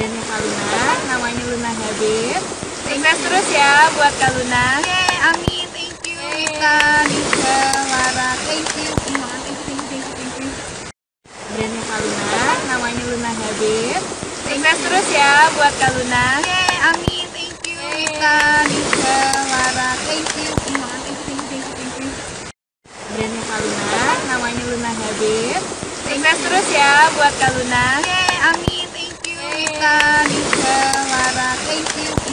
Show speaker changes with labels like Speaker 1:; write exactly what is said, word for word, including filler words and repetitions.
Speaker 1: Brandnya Kak Luna, namanya Luna Habib. Sukses terus ya buat Kak Luna.
Speaker 2: Yeay, amin, thank you Rika, Nisha, Lara, thank you semua, thank you, thank you, thank you, thank you.
Speaker 1: Brandnya Kak Luna, namanya Luna Habib. Sukses terus ya buat Kak Luna.
Speaker 2: Yeay, amin, thank you Rika, Nisha, Lara, thank you semua, thank you, thank you, thank you, thank you.
Speaker 1: Brandnya Kak Luna, namanya Luna Habib. Sukses terus ya buat Kak Luna.
Speaker 2: Yeay, amin, thank you Rika, Nisha, Lara, thank you.